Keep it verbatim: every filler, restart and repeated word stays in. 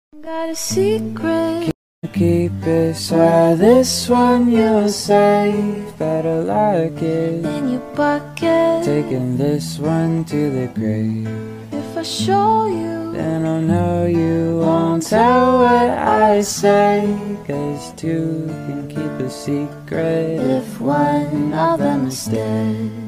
Got a secret. Keep it, swear this one you'll save. Better like it In your pocket. taking this one to the grave. If I show you, then I'll know you won't tell what I say. Cause two can keep a secret if one of them is dead.